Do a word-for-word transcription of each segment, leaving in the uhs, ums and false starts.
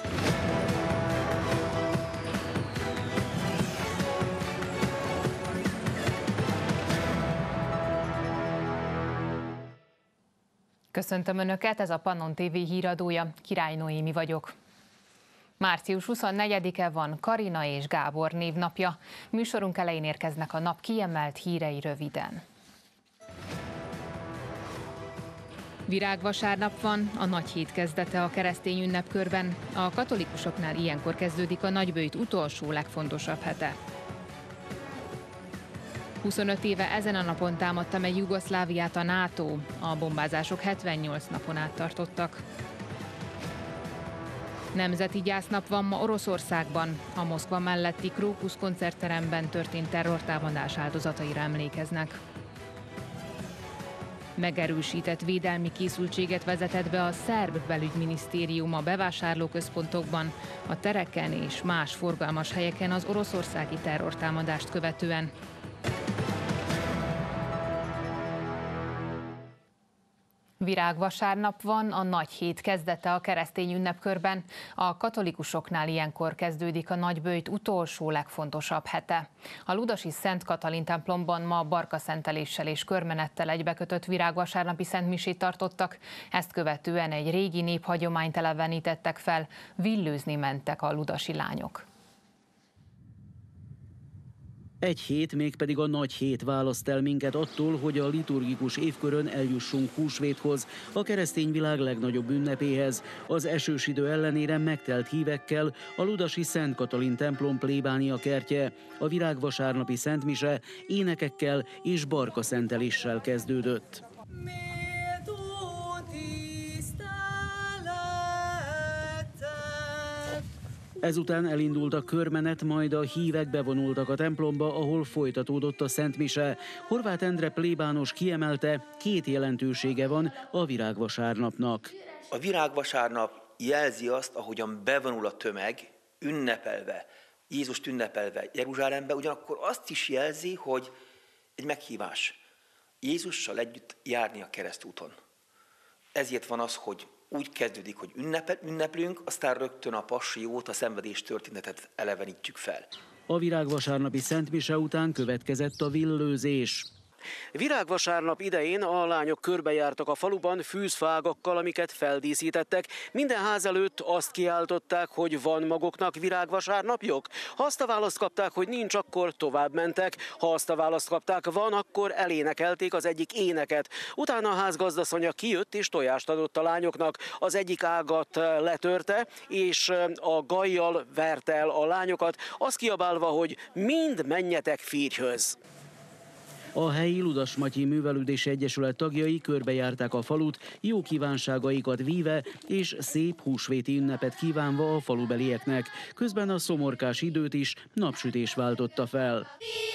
Köszöntöm Önöket, ez a Pannon té vé híradója, Király Noémi vagyok. március huszonnegyedike van, Karina és Gábor névnapja. Műsorunk elején érkeznek a nap kiemelt hírei röviden. Virágvasárnap van, a nagy hét kezdete a keresztény ünnepkörben. A katolikusoknál ilyenkor kezdődik a nagyböjt utolsó, legfontosabb hete. huszonöt éve ezen a napon támadta meg Jugoszláviát a NATO. A bombázások hetvennyolc napon át tartottak. Nemzeti gyásznap van ma Oroszországban. A Moszkva melletti Krókusz koncertteremben történt terrortámadás áldozataira emlékeznek. Megerősített védelmi készültséget vezetett be a szerb belügyminisztérium a bevásárlóközpontokban, a tereken és más forgalmas helyeken az oroszországi terrortámadást követően. Virágvasárnap van, a nagy hét kezdete a keresztény ünnepkörben. A katolikusoknál ilyenkor kezdődik a nagyböjt utolsó, legfontosabb hete. A ludasi Szent Katalin templomban ma barkaszenteléssel és körmenettel egybekötött virágvasárnapi szentmisét tartottak. Ezt követően egy régi néphagyományt elevenítettek fel, villőzni mentek a ludasi lányok. Egy hét, mégpedig a nagy hét választ el minket attól, hogy a liturgikus évkörön eljussunk húsvéthoz, a keresztény világ legnagyobb ünnepéhez. Az esős idő ellenére megtelt hívekkel a ludasi Szent Katalin templom plébánia kertje. A virágvasárnapi szentmise énekekkel és barkaszenteléssel kezdődött. Ezután elindult a körmenet, majd a hívek bevonultak a templomba, ahol folytatódott a szentmise. Horváth Endre plébános kiemelte, két jelentősége van a virágvasárnapnak. A virágvasárnap jelzi azt, ahogyan bevonul a tömeg, ünnepelve, Jézust ünnepelve Jeruzsálembe, ugyanakkor azt is jelzi, hogy egy meghívás. Jézussal együtt járni a keresztúton. Ezért van az, hogy úgy kezdődik, hogy ünnepel, ünneplünk, aztán rögtön a passziót, a szenvedés történetet elevenítjük fel. A virágvasárnapi szentmise után következett a villőzés. Virágvasárnap idején a lányok körbejártak a faluban fűzfágakkal, amiket feldíszítettek. Minden ház előtt azt kiáltották, hogy van maguknak virágvasárnapjuk. Ha azt a választ kapták, hogy nincs, akkor tovább mentek. Ha azt a választ kapták, van, akkor elénekelték az egyik éneket. Utána a házgazdasszonya kijött és tojást adott a lányoknak. Az egyik ágat letörte, és a gajjal verte el a lányokat, azt kiabálva, hogy mind menjetek férjhöz. A helyi Ludas-Matyi Művelődési Egyesület tagjai körbejárták a falut, jó kívánságaikat víve és szép húsvéti ünnepet kívánva a falubelieknek. Közben a szomorkás időt is napsütés váltotta fel.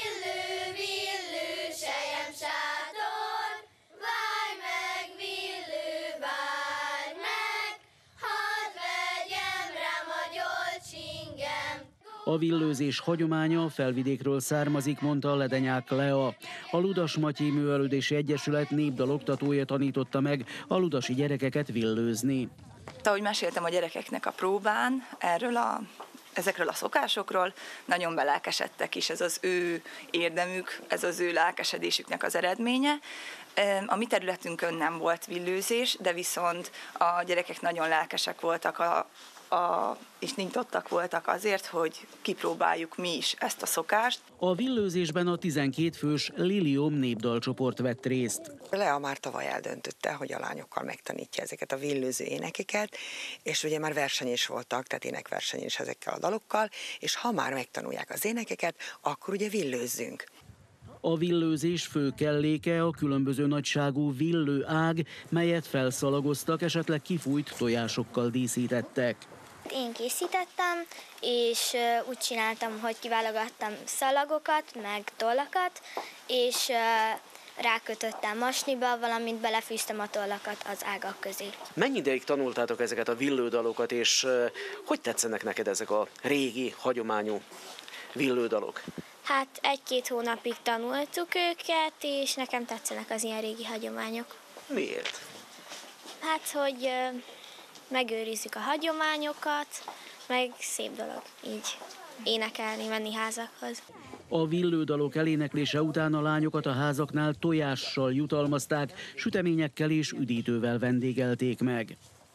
A villőzés hagyománya a felvidékről származik, mondta Ledenyák Lea. A Ludas-Matyi Művelődési Egyesület népdaloktatója tanította meg a ludasi gyerekeket villőzni. Ahogy meséltem a gyerekeknek a próbán erről a, ezekről a szokásokról, nagyon belelkesedtek is, ez az ő érdemük, ez az ő lelkesedésüknek az eredménye. A mi területünkön nem volt villőzés, de viszont a gyerekek nagyon lelkesek voltak a A, és nyitottak voltak azért, hogy kipróbáljuk mi is ezt a szokást. A villőzésben a tizenkét fős Lilium népdalcsoport vett részt. Lea már tavaly eldöntötte, hogy a lányokkal megtanítja ezeket a villőző énekeket, és ugye már verseny is voltak, tehát énekverseny is ezekkel a dalokkal, és ha már megtanulják az énekeket, akkor ugye villőzzünk. A villőzés fő kelléke a különböző nagyságú villő ág, melyet felszalagoztak, esetleg kifújt tojásokkal díszítettek. Én készítettem, és úgy csináltam, hogy kiválogattam szalagokat, meg tollakat, és rákötöttem masniba, valamint belefűztem a tollakat az ágak közé. Mennyi ideig tanultátok ezeket a villődalokat, és hogy tetszenek neked ezek a régi, hagyományú villődalok? Hát egy-két hónapig tanultuk őket, és nekem tetszenek az ilyen régi hagyományok. Miért? Hát, hogy megőrizzük a hagyományokat, meg szép dolog így énekelni, menni házakhoz. A villődalok eléneklése után a lányokat a házaknál tojással jutalmazták, süteményekkel és üdítővel vendégelték meg.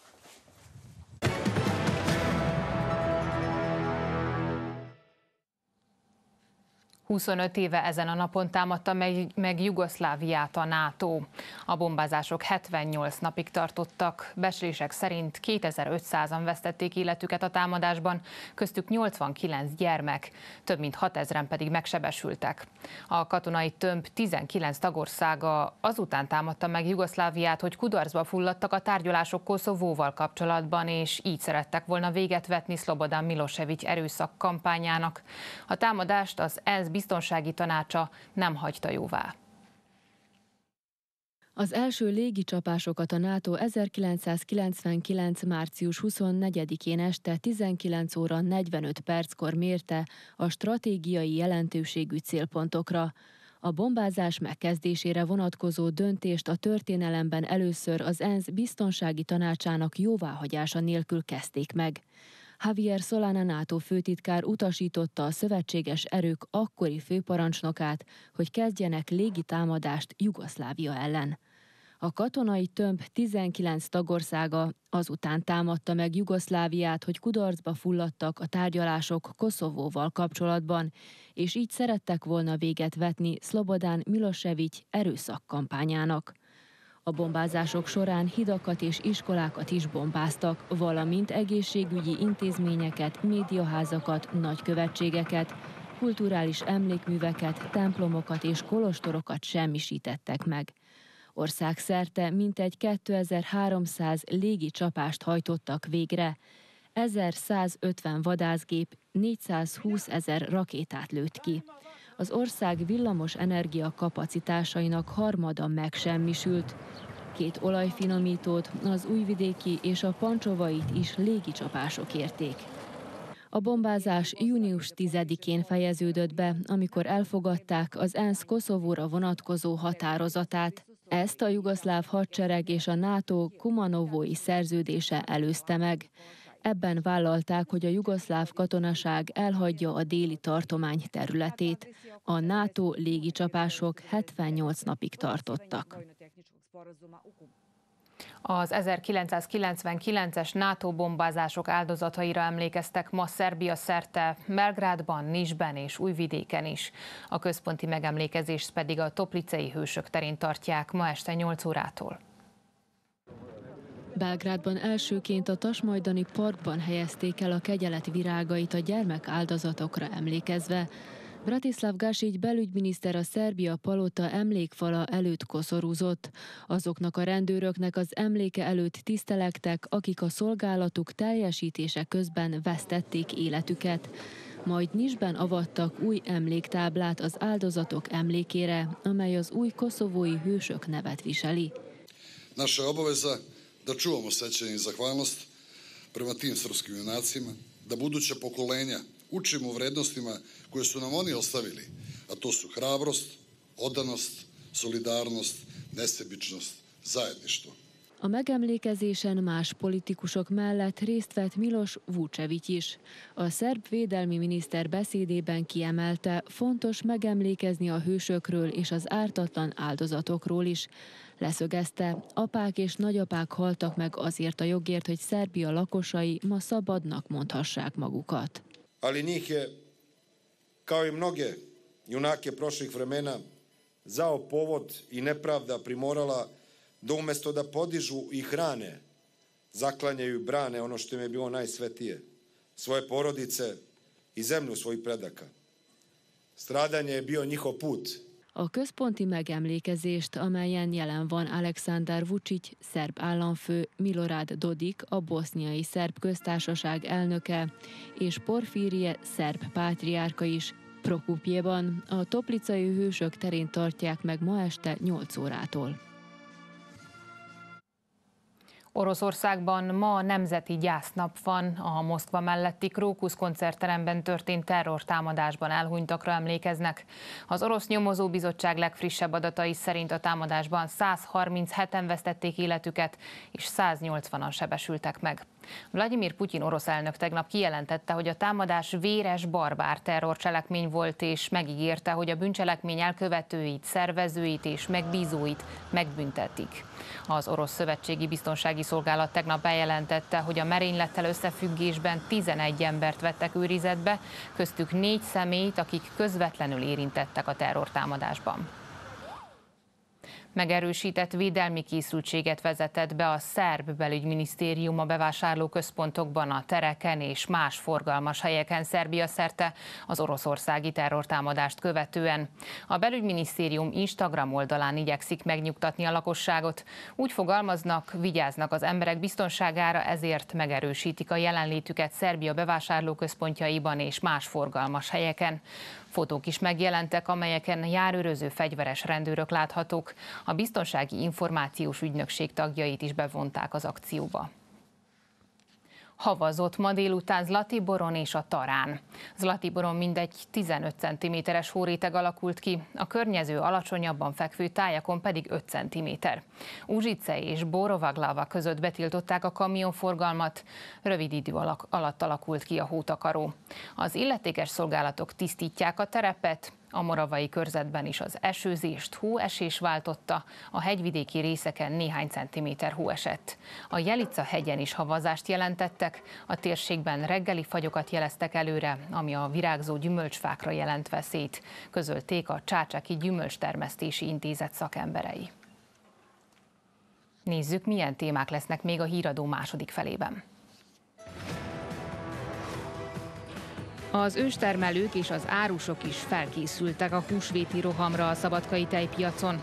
huszonöt éve ezen a napon támadta meg, meg Jugoszláviát a NATO. A bombázások hetvennyolc napig tartottak. Becslések szerint kétezer-ötszázan vesztették életüket a támadásban, köztük nyolcvankilenc gyermek, több mint hatezren pedig megsebesültek. A katonai tömb tizenkilenc tagországa azután támadta meg Jugoszláviát, hogy kudarcba fulladtak a tárgyalások Koszovóval kapcsolatban, és így szerettek volna véget vetni Slobodan Milosevic erőszak kampányának. A támadást az ENSZ biztonsági tanácsa nem hagyta jóvá. Az első légicsapásokat a NATO ezerkilencszázkilencvenkilenc. március huszonnegyedikén este tizenkilenc óra negyvenöt perckor mérte a stratégiai jelentőségű célpontokra. A bombázás megkezdésére vonatkozó döntést a történelemben először az ENSZ biztonsági tanácsának jóváhagyása nélkül kezdték meg. Javier Solana NATO főtitkár utasította a szövetséges erők akkori főparancsnokát, hogy kezdjenek légitámadást Jugoszlávia ellen. A katonai tömb tizenkilenc tagországa azután támadta meg Jugoszláviát, hogy kudarcba fulladtak a tárgyalások Koszovóval kapcsolatban, és így szerettek volna véget vetni Slobodan Milosevic erőszakkampányának. A bombázások során hidakat és iskolákat is bombáztak, valamint egészségügyi intézményeket, médiaházakat, nagykövetségeket, kulturális emlékműveket, templomokat és kolostorokat semmisítettek meg. Országszerte mintegy kétezer-háromszáz légi csapást hajtottak végre, ezerszázötven vadászgép négyszázhúszezer rakétát lőtt ki. Az ország villamos energia kapacitásainak harmada megsemmisült. Két olajfinomítót, az újvidéki és a pancsovait is légicsapások érték. A bombázás június tizedikén fejeződött be, amikor elfogadták az ENSZ Koszovóra vonatkozó határozatát. Ezt a jugoszláv hadsereg és a NATO Kumanovói szerződése előzte meg. Ebben vállalták, hogy a jugoszláv katonaság elhagyja a déli tartomány területét. A NATO légicsapások hetvennyolc napig tartottak. Az ezerkilencszázkilencvenkilences NATO bombázások áldozataira emlékeztek ma Szerbia szerte, Belgrádban, Niszben és Újvidéken is. A központi megemlékezést pedig a toplicei hősök terén tartják ma este nyolc órától. Belgrádban elsőként a Tasmajdani parkban helyezték el a kegyelet virágait a gyermek áldozatokra emlékezve. Bratislav Gašić belügyminiszter a Szerbia palota emlékfala előtt koszorúzott. Azoknak a rendőröknek az emléke előtt tisztelektek, akik a szolgálatuk teljesítése közben vesztették életüket. Majd Niszben avattak új emléktáblát az áldozatok emlékére, amely az új koszovói hősök nevet viseli. Naša je obaveza da čuvamo sećanje i zahvalnost prema tim srpskim junacima, da buduća pokolenja učimo vrednostima koje su nam oni ostavili, a to su hrabrost, odanost, solidarnost, nesebičnost, zajedništvo. A megemlékezésen más politikusok mellett részt vett Miloš Vučević is. A szerb védelmi miniszter beszédében kiemelte, fontos megemlékezni a hősökről és az ártatlan áldozatokról is. Leszögezte, apák és nagyapák haltak meg azért a jogért, hogy Szerbia lakosai ma szabadnak mondhassák magukat. Ali njih je, kao i mnoge junake prošlih vremena, zao povod i nepravda primorala da umjesto da podižu i hrane, zaklanjaju i brane ono što im je bilo najsvetije, svoje porodice i zemlju svojih predaka. Stradanje je bio njihov put. A központi megemlékezést, amelyen jelen van Aleksandar Vučić, szerb államfő, Milorad Dodik, a boszniai szerb köztársaság elnöke, és Porfirije szerb pátriárka is, Prokupjeban, a toplicai hősök terén tartják meg ma este nyolc órától. Oroszországban ma nemzeti gyásznap van. A Moszkva melletti Krókusz koncertteremben történt terrortámadásban elhunytakra emlékeznek. Az orosz nyomozóbizottság legfrissebb adatai szerint a támadásban száz harmincheten vesztették életüket, és száznyolcvanan sebesültek meg. Vladimir Putyin orosz elnök tegnap kijelentette, hogy a támadás véres, barbár terrorcselekmény volt, és megígérte, hogy a bűncselekmény elkövetőit, szervezőit és megbízóit megbüntetik. Az orosz szövetségi biztonsági szolgálat tegnap bejelentette, hogy a merénylettel összefüggésben tizenegy embert vettek őrizetbe, köztük négy személyt, akik közvetlenül érintettek a terrortámadásban. Megerősített védelmi készültséget vezetett be a szerb belügyminisztérium a bevásárlóközpontokban, a tereken és más forgalmas helyeken Szerbia szerte az oroszországi terrortámadást követően. A belügyminisztérium Instagram oldalán igyekszik megnyugtatni a lakosságot. Úgy fogalmaznak, vigyáznak az emberek biztonságára, ezért megerősítik a jelenlétüket Szerbia bevásárlóközpontjaiban és más forgalmas helyeken. Fotók is megjelentek, amelyeken járőröző fegyveres rendőrök láthatók. A Biztonsági Információs Ügynökség tagjait is bevonták az akcióba. Havazott ma délután Zlatiboron és a Tarán. Zlatiboron mindegy tizenöt centiméteres hóréteg alakult ki, a környező alacsonyabban fekvő tájakon pedig öt centiméter. Uzsice és Borovaglava között betiltották a kamionforgalmat, rövid idő alatt alakult ki a hótakaró. Az illetékes szolgálatok tisztítják a terepet, a moravai körzetben is az esőzést hóesés váltotta, a hegyvidéki részeken néhány centiméter hó esett. A Jelica hegyen is havazást jelentettek, a térségben reggeli fagyokat jeleztek előre, ami a virágzó gyümölcsfákra jelent veszélyt, közölték a Csácsáki Gyümölcstermesztési Intézet szakemberei. Nézzük, milyen témák lesznek még a híradó második felében. Az őstermelők és az árusok is felkészültek a húsvéti rohamra a szabadkai tejpiacon.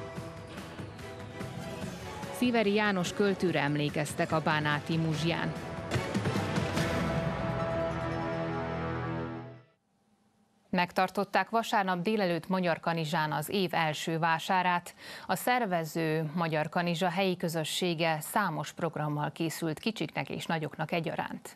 Sziveri János költőre emlékeztek a bánáti Muzsján. Megtartották vasárnap délelőtt Magyarkanizsán az év első vásárát. A szervező Magyarkanizsa helyi közössége számos programmal készült kicsiknek és nagyoknak egyaránt.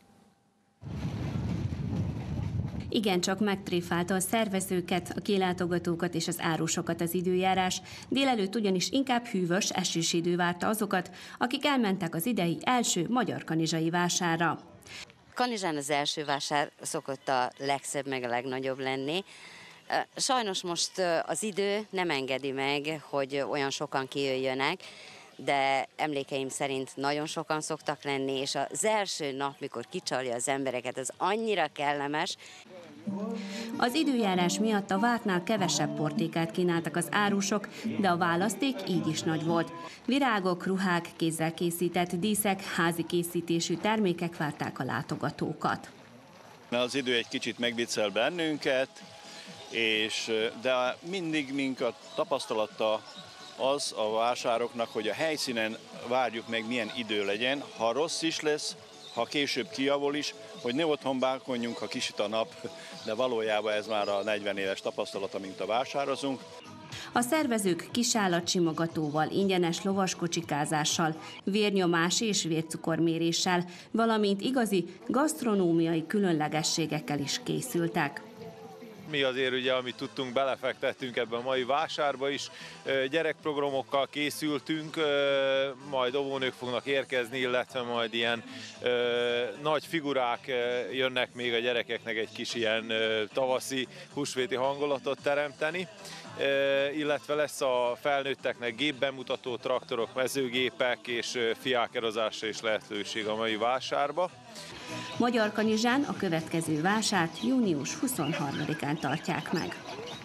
Igencsak megtréfálta a szervezőket, a kilátogatókat és az árusokat az időjárás. Délelőtt ugyanis inkább hűvös, esős idő várta azokat, akik elmentek az idei első magyarkanizsai vásárra. Kanizsán az első vásár szokott a legszebb, meg a legnagyobb lenni. Sajnos most az idő nem engedi meg, hogy olyan sokan kijöjjönek, de emlékeim szerint nagyon sokan szoktak lenni, és az első nap, mikor kicsalja az embereket, az annyira kellemes. Az időjárás miatt a vártnál kevesebb portékát kínáltak az árusok, de a választék így is nagy volt. Virágok, ruhák, kézzel készített díszek, házi készítésű termékek várták a látogatókat. Az idő egy kicsit megviccel bennünket, és, de mindig minket tapasztalata az a vásároknak, hogy a helyszínen várjuk meg, milyen idő legyen, ha rossz is lesz, ha később kijavul is, hogy ne otthon bánkodjunk, ha kisüt a nap, de valójában ez már a negyven éves tapasztalata, mint a vásározunk. A szervezők kisállatsimogatóval, ingyenes lovaskocsikázással, vérnyomás és vércukorméréssel, valamint igazi gasztronómiai különlegességekkel is készültek. Mi azért ugye, amit tudtunk, belefektettünk ebben a mai vásárba is. Gyerekprogramokkal készültünk, majd óvónők fognak érkezni, illetve majd ilyen nagy figurák jönnek még a gyerekeknek egy kis ilyen tavaszi, húsvéti hangulatot teremteni. Illetve lesz a felnőtteknek gépbemutató, traktorok, mezőgépek és fiákerozásra is lehetőség a mai vásárba. Magyarkanizsán a következő vásárt június huszonharmadikán tartják meg.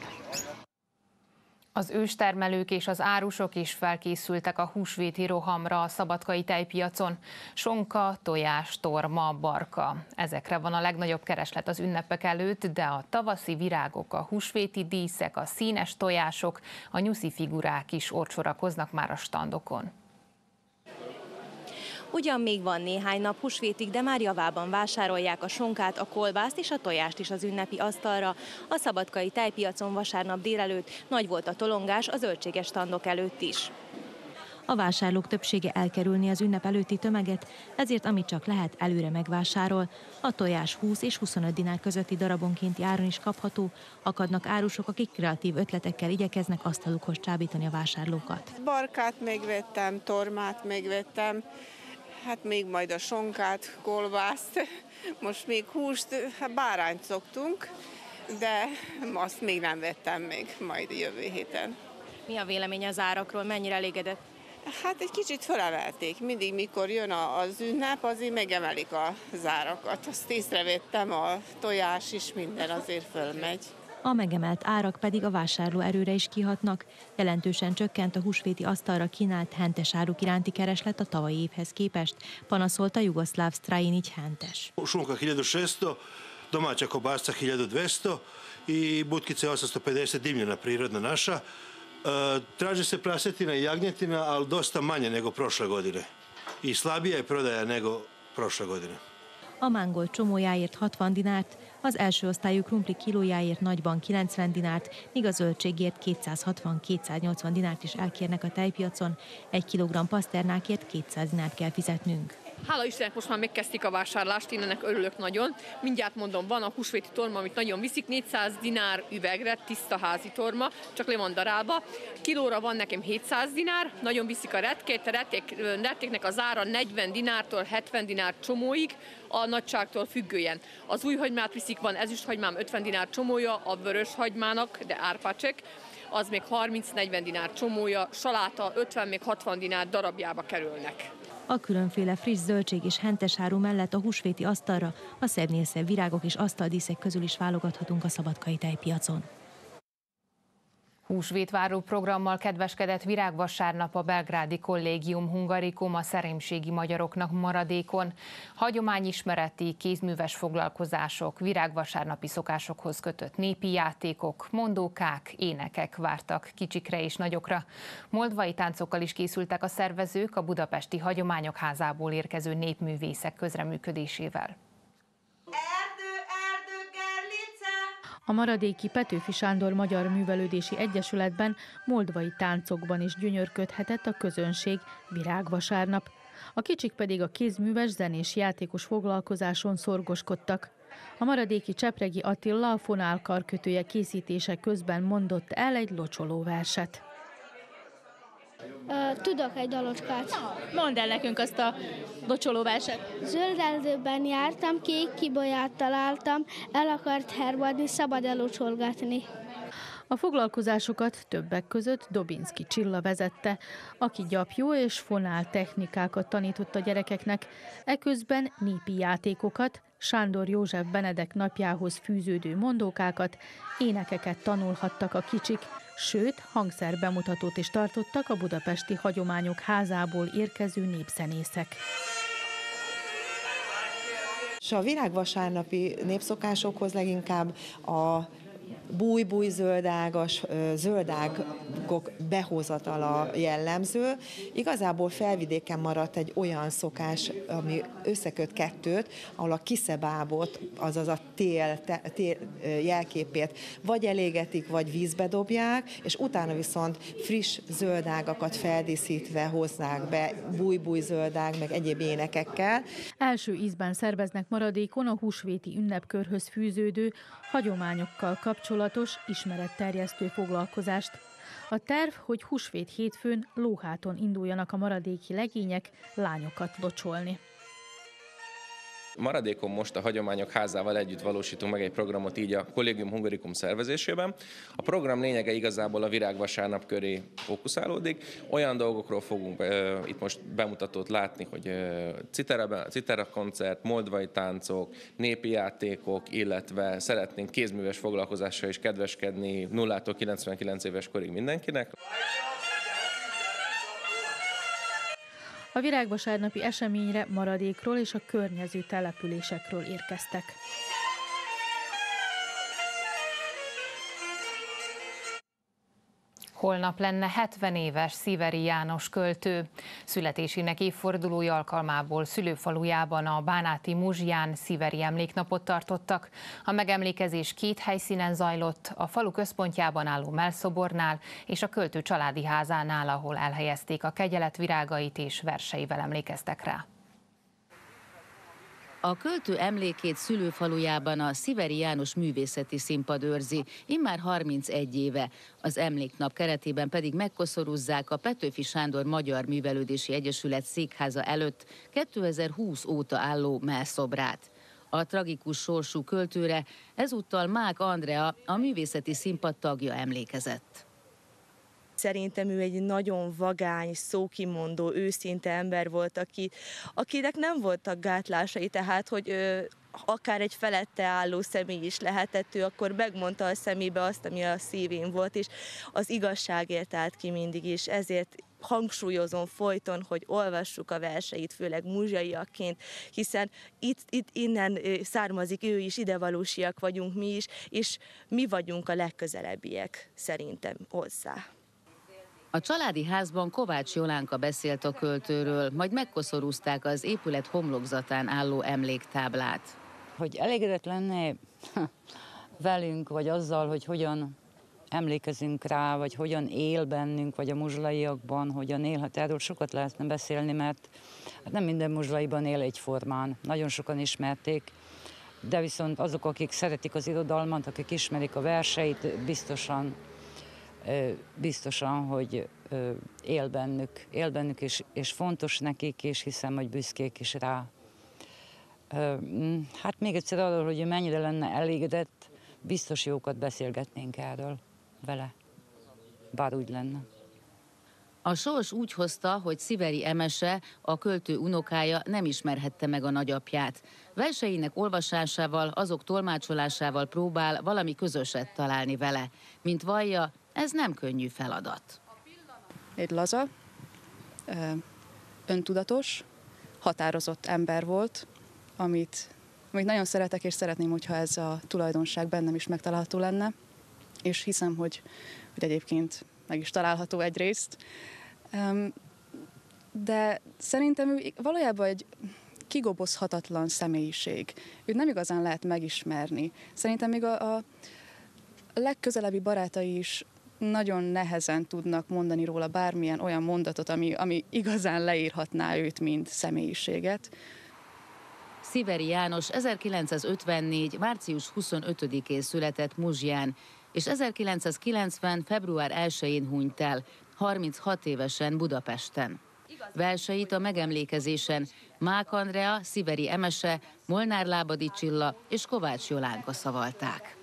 Az őstermelők és az árusok is felkészültek a húsvéti rohamra a szabadkai tejpiacon. Sonka, tojás, torma, barka. Ezekre van a legnagyobb kereslet az ünnepek előtt, de a tavaszi virágok, a húsvéti díszek, a színes tojások, a nyuszi figurák is ott sorakoznak már a standokon. Ugyan még van néhány nap húsvétig, de már javában vásárolják a sonkát, a kolbászt és a tojást is az ünnepi asztalra. A szabadkai tejpiacon vasárnap délelőtt nagy volt a tolongás a zöldséges standok előtt is. A vásárlók többsége elkerülni az ünnep előtti tömeget, ezért amit csak lehet, előre megvásárol. A tojás húsz és huszonöt dinár közötti darabonkénti áron is kapható, akadnak árusok, akik kreatív ötletekkel igyekeznek asztalukhoz csábítani a vásárlókat. Barkát megvettem, tormát megvettem, hát még majd a sonkát, kolbászt, most még húst, hát bárányt szoktunk, de azt még nem vettem még, majd jövő héten. Mi a vélemény az árakról, mennyire elégedett? Hát egy kicsit felemelték, mindig mikor jön az ünnep, azért megemelik az árakat. Azt észrevettem, a tojás is, minden azért fölmegy. A megemelt árak pedig a vásárlóerőre is kihatnak. Jelentősen csökkent a húsvéti asztalra kínált hentes áruk iránti kereslet a tavalyi évhez képest, panaszolta Jugoszláv Strajinić hentes. Šunka hiljadu šesto, domaća kobasica hiljadu dvesta i butkice osamsto pedeset, dimljena prirodna naša. Traži se prasetina i jagnjetina, ali dosta manje nego prošle godine. I slabija je prodaja nego prošle godine. A mángol csomójáért hatvan dinárt, az első osztályú krumpli kilójáért nagyban kilencven dinárt, míg a zöldségért kétszázhatvan-kétszáznyolcvan dinárt is elkérnek a tejpiacon, egy kilogramm paszternákért kétszáz dinárt kell fizetnünk. Hála Istennek most már megkezdték a vásárlást, én ennek örülök nagyon. Mindjárt mondom, van a húsvéti torma, amit nagyon viszik, négyszáz dinár üvegre, tiszta házi torma, csak le van darálva. Kilóra van nekem hétszáz dinár, nagyon viszik a retkét, a rették, rettéknek az ára negyven dinártól hetven dinár csomóig, a nagyságtól függően. Az új hagymát viszik, van ezüsthagymám ötven dinár csomója, a vörös hagymának, de árpácsek, az még harminc-negyven dinár csomója, saláta ötven még hatvan dinár darabjába kerülnek. A különféle friss zöldség és hentes áru mellett a húsvéti asztalra a szebbnél szebb virágok és asztaldíszek közül is válogathatunk a szabadkai tejpiacon. Húsvétváró programmal kedveskedett virágvasárnap a belgrádi Collegium Hungaricum a szerémségi magyaroknak maradékon. Hagyományismereti, kézműves foglalkozások, virágvasárnapi szokásokhoz kötött népi játékok, mondókák, énekek vártak kicsikre és nagyokra. Moldvai táncokkal is készültek a szervezők a Budapesti Hagyományok Házából érkező népművészek közreműködésével. A maradéki Petőfi Sándor Magyar Művelődési Egyesületben moldvai táncokban is gyönyörködhetett a közönség virágvasárnap. A kicsik pedig a kézműves zenés játékos foglalkozáson szorgoskodtak. A maradéki Csepregi Attila a fonál karkötője készítése közben mondott el egy locsoló verset. Tudok egy dalocskát. Mondd el nekünk azt a locsoló verset. Zöld erdőben jártam, kék kibolyát találtam, el akart hervadni, szabad elocsolgatni. A foglalkozásokat többek között Dobinszky Csilla vezette, aki gyapjú és fonál technikákat tanított a gyerekeknek, eközben népi játékokat, Sándor József Benedek napjához fűződő mondókákat, énekeket tanulhattak a kicsik, sőt, hangszerbemutatót is tartottak a Budapesti Hagyományok Házából érkező népzenészek. És a virágvasárnapi népszokásokhoz leginkább a búj-búj zöldágas, zöldágok behozatala jellemző. Igazából Felvidéken maradt egy olyan szokás, ami összeköt kettőt, ahol a kiszebábot, azaz a tél, tél jelképét vagy elégetik, vagy vízbe dobják, és utána viszont friss zöldágakat feldíszítve hozzák be, búj-búj zöldág, meg egyéb énekekkel. Első ízben szerveznek maradékon a húsvéti ünnepkörhöz fűződő, hagyományokkal kapcsolatos, ismeretterjesztő foglalkozást. A terv, hogy húsvét hétfőn lóháton induljanak a maradéki legények lányokat locsolni. Maradékon most a Hagyományok Házával együtt valósítunk meg egy programot így a Collegium Hungaricum szervezésében. A program lényege igazából a virágvasárnap köré fókuszálódik. Olyan dolgokról fogunk e, itt most bemutatót látni, hogy e, citera, citera koncert, moldvai táncok, népi játékok, illetve szeretnénk kézműves foglalkozással is kedveskedni nullától kilencvenkilenc éves korig mindenkinek. A virágvasárnapi eseményre maradékról és a környező településekről érkeztek. Holnap lenne hetven éves Sziveri János költő. Születésének évfordulója alkalmából szülőfalujában a bánáti Muzsján Sziveri emléknapot tartottak. A megemlékezés két helyszínen zajlott, a falu központjában álló mellszobornál és a költő családi házánál, ahol elhelyezték a kegyelet virágait és verseivel emlékeztek rá. A költő emlékét szülőfalujában a Sziveri János Művészeti Színpad őrzi, immár harmincegy éve. Az emléknap keretében pedig megkoszorúzzák a Petőfi Sándor Magyar Művelődési Egyesület székháza előtt kétezer-húsz óta álló mellszobrát. A tragikus sorsú költőre ezúttal Mák Andrea, a Művészeti Színpad tagja emlékezett. Szerintem ő egy nagyon vagány, szókimondó, őszinte ember volt, aki, akinek nem voltak gátlásai, tehát hogy ő, akár egy felette álló személy is lehetett, ő akkor megmondta a szemébe azt, ami a szívén volt, és az igazságért állt ki mindig is, ezért hangsúlyozom folyton, hogy olvassuk a verseit, főleg muzsaiakként, hiszen itt, itt innen származik ő is, idevalósiak vagyunk mi is, és mi vagyunk a legközelebbiek szerintem hozzá. A családi házban Kovács Jolánka beszélt a költőről, majd megkoszorúzták az épület homlokzatán álló emléktáblát. Hogy elégedett lenne velünk, vagy azzal, hogy hogyan emlékezünk rá, vagy hogyan él bennünk, vagy a muzslaiakban, hogyan élhet, erről sokat lehetne beszélni, mert hát nem minden muzslaiban él egyformán. Nagyon sokan ismerték, de viszont azok, akik szeretik az irodalmat, akik ismerik a verseit, biztosan biztosan, hogy él bennük, él bennük és, és fontos nekik, és hiszem, hogy büszkék is rá. Hát még egyszer arról, hogy mennyire lenne elégedett, biztos jókat beszélgetnénk erről vele, bár úgy lenne. A sors úgy hozta, hogy Sziveri Emese, a költő unokája nem ismerhette meg a nagyapját. Verseinek olvasásával, azok tolmácsolásával próbál valami közöset találni vele. Mint vallja, ez nem könnyű feladat. Egy laza, öntudatos, határozott ember volt, amit, amit nagyon szeretek, és szeretném, hogyha ez a tulajdonság bennem is megtalálható lenne, és hiszem, hogy, hogy egyébként meg is található egyrészt. De szerintem ő valójában egy kigobozhatatlan személyiség. Őt nem igazán lehet megismerni. Szerintem még a, a legközelebbi barátai is nagyon nehezen tudnak mondani róla bármilyen olyan mondatot, ami, ami igazán leírhatná őt, mint személyiséget. Sziveri János ezerkilencszázötvennégy. március huszonötödikén született Muzsján, és ezerkilencszázkilencven. február elsején hunyt el, harminchat évesen Budapesten. Verseit a megemlékezésen Mák Andrea, Sziveri Emese, Molnár Lábadi Csilla és Kovács Jolánka szavalták.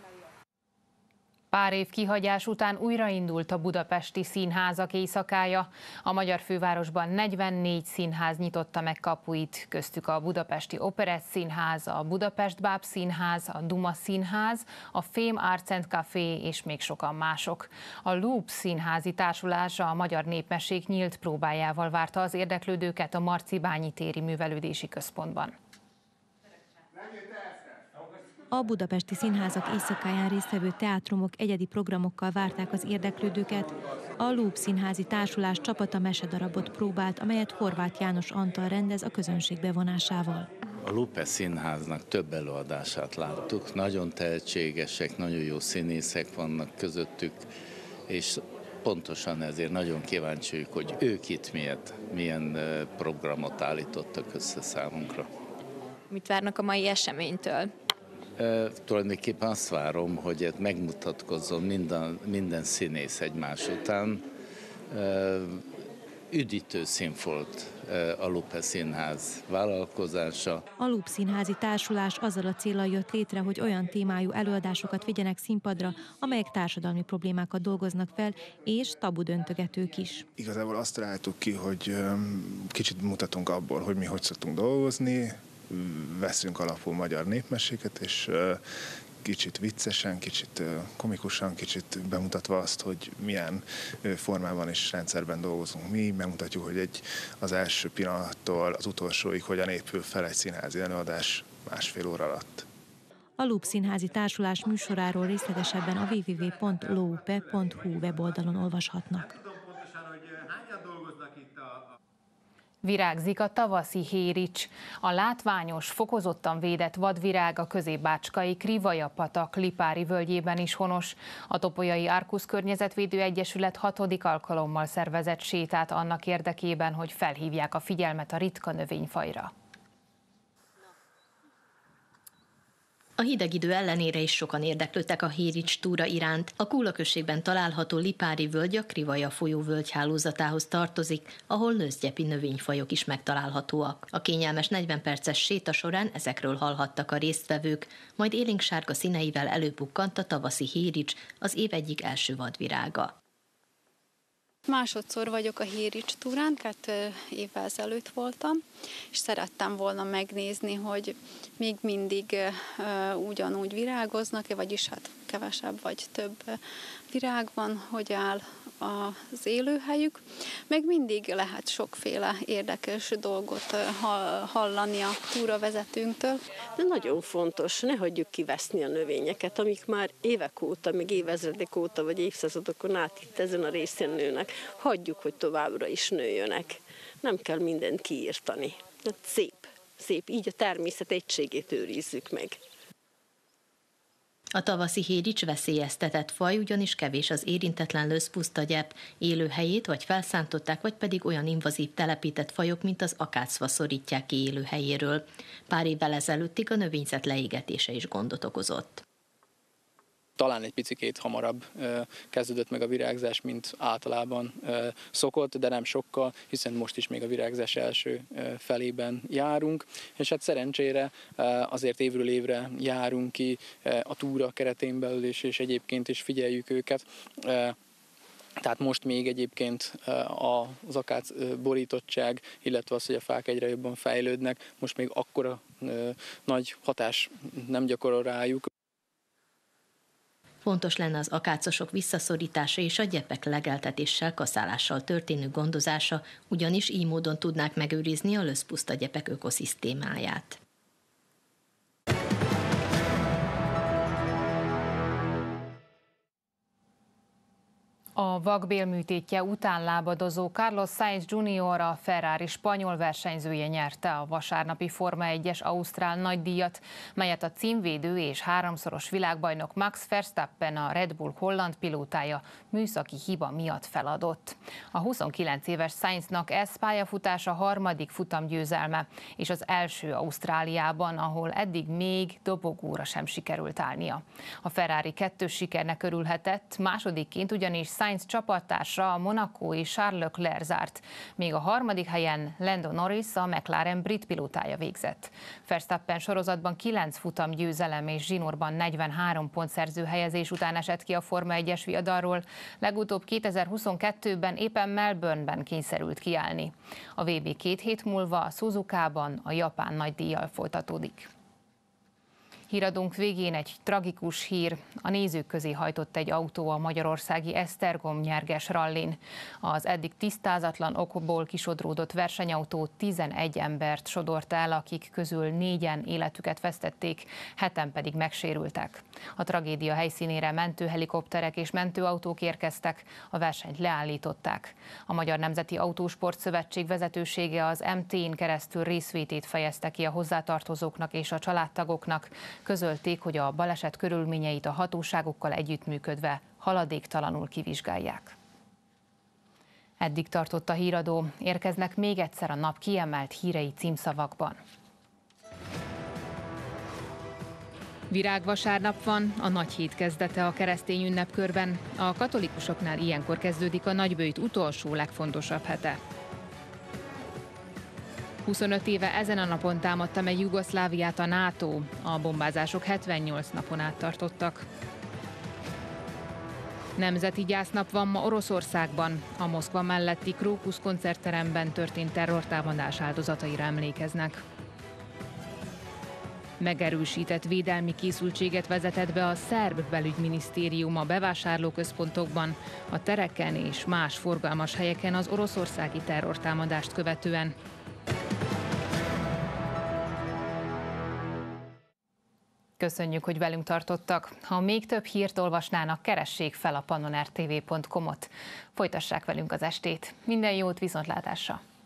Pár év kihagyás után újraindult a budapesti színházak éjszakája. A magyar fővárosban negyvennégy színház nyitotta meg kapuit, köztük a Budapesti Operett Színház, a Budapest Báb Színház, a Duma Színház, a Fame Arts and Café és még sokan mások. A Loop Színházi Társulás a magyar népmesék nyílt próbájával várta az érdeklődőket a Marcibányi téri művelődési központban. A budapesti színházak éjszakáján résztvevő teátrumok egyedi programokkal várták az érdeklődőket. A Loop Színházi Társulás csapata mesedarabot próbált, amelyet Horváth János Antal rendez a közönség bevonásával. A Loop Színháznak több előadását láttuk, nagyon tehetségesek, nagyon jó színészek vannak közöttük, és pontosan ezért nagyon kíváncsiak, hogy ők itt miért, milyen programot állítottak össze számunkra. Mit várnak a mai eseménytől? E, tulajdonképpen azt várom, hogy megmutatkozzon minden, minden színész egymás után. E, üdítő szín volt a Loop Színház vállalkozása. A Loop Színházi Társulás azzal a céllal jött létre, hogy olyan témájú előadásokat vigyenek színpadra, amelyek társadalmi problémákat dolgoznak fel, és tabudöntögetők is. Igazából azt találtuk ki, hogy kicsit mutatunk abból, hogy mi hogy szoktunk dolgozni, veszünk alapul magyar népmeséket, és kicsit viccesen, kicsit komikusan, kicsit bemutatva azt, hogy milyen formában és rendszerben dolgozunk mi, megmutatjuk, hogy egy, az első pillanattól az utolsóig hogyan épül fel egy színházi előadás másfél óra alatt. A Loop Színházi Társulás műsoráról részletesebben a double-u double-u double-u pont loop pont hu weboldalon olvashatnak. Virágzik a tavaszi hérics. A látványos, fokozottan védett vadvirág a középbácskai Krivaja-patak Lipári völgyében is honos. A Topolyai Arkusz Környezetvédő Egyesület hatodik alkalommal szervezett sétát annak érdekében, hogy felhívják a figyelmet a ritka növényfajra. A hideg idő ellenére is sokan érdeklődtek a hérics túra iránt. A Kúla községben található Lipári völgy a Krivaja folyó völgyhálózatához tartozik, ahol nőszgyepi növényfajok is megtalálhatóak. A kényelmes negyven perces séta során ezekről hallhattak a résztvevők, majd élénksárga színeivel előbukkant a tavaszi hérics, az év egyik első vadvirága. Másodszor vagyok a hérics túrán, kettő évvel ezelőtt voltam, és szerettem volna megnézni, hogy még mindig uh, ugyanúgy virágoznak-e, vagyis hát kevesebb vagy több virág van, hogy áll az élőhelyük. Meg mindig lehet sokféle érdekes dolgot hallani a túravezetőnktől. De nagyon fontos, ne hagyjuk kiveszni a növényeket, amik már évek óta, még évezredek óta, vagy évszázadokon át itt ezen a részen nőnek. Hagyjuk, hogy továbbra is nőjönek. Nem kell mindent kiírtani. Szép, szép. Így a természet egységét őrizzük meg. A tavaszi hérics veszélyeztetett faj, ugyanis kevés az érintetlen löszpusztagyep. Élőhelyét vagy felszántották, vagy pedig olyan invazív telepített fajok, mint az akácfa szorítják ki élőhelyéről. Pár évvel ezelőttig a növényzet leégetése is gondot okozott. Talán egy picikét hamarabb kezdődött meg a virágzás, mint általában szokott, de nem sokkal, hiszen most is még a virágzás első felében járunk, és hát szerencsére azért évről évre járunk ki a túra keretén belül is, és egyébként is figyeljük őket. Tehát most még egyébként az akác borítottság, illetve az, hogy a fák egyre jobban fejlődnek, most még akkora nagy hatás nem gyakorol rájuk. Fontos lenne az akácosok visszaszorítása és a gyepek legeltetéssel, kaszálással történő gondozása, ugyanis így módon tudnák megőrizni a löszpuszta gyepek ökoszisztémáját. A vakbélműtétje után lábadozó Carlos Sainz junior, a Ferrari spanyol versenyzője nyerte a vasárnapi Forma egyes ausztrál nagydíjat, melyet a címvédő és háromszoros világbajnok Max Verstappen, a Red Bull holland pilótája műszaki hiba miatt feladott. A huszonkilenc éves Sainznak ez pályafutása harmadik futamgyőzelme, és az első Ausztráliában, ahol eddig még dobogóra sem sikerült állnia. A Ferrari kettős sikernek örülhetett, másodikként ugyanis Sainz csapattársa, a monacói Charles Leclerc zárt, még a harmadik helyen Lando Norris, a McLaren brit pilótája végzett. Verstappen sorozatban kilenc futam győzelem és zsinórban negyvenhárom pontszerző helyezés után esett ki a Forma egyes viadalról, legutóbb kétezer-huszonkettőben éppen Melbourneben kényszerült kiállni. A vé bé két hét múlva a Suzukában a japán nagydíjjal folytatódik. Híradónk végén egy tragikus hír. A nézők közé hajtott egy autó a magyarországi Esztergom nyerges rallin. Az eddig tisztázatlan okból kisodródott versenyautó tizenegy embert sodort el, akik közül négyen életüket vesztették, heten pedig megsérültek. A tragédia helyszínére mentőhelikopterek és mentőautók érkeztek, a versenyt leállították. A Magyar Nemzeti Autósport Szövetség vezetősége az em té-n keresztül részvétét fejezte ki a hozzátartozóknak és a családtagoknak. Közölték, hogy a baleset körülményeit a hatóságokkal együttműködve haladéktalanul kivizsgálják. Eddig tartott a híradó, érkeznek még egyszer a nap kiemelt hírei címszavakban. Virágvasárnap van, a nagy hét kezdete a keresztény ünnepkörben. A katolikusoknál ilyenkor kezdődik a nagyböjt utolsó legfontosabb hete. huszonöt éve ezen a napon támadta meg Jugoszláviát a NATO. A bombázások hetvennyolc napon át tartottak. Nemzeti gyásznap van ma Oroszországban. A Moszkva melletti Krókusz koncertteremben történt terrortámadás áldozataira emlékeznek. Megerősített védelmi készültséget vezetett be a szerb belügyminisztérium a bevásárlóközpontokban, a tereken és más forgalmas helyeken az oroszországi terrortámadást követően. Köszönjük, hogy velünk tartottak. Ha még több hírt olvasnának, keressék fel a pannoner t v pont com-ot. Folytassák velünk az estét. Minden jót, viszontlátásra!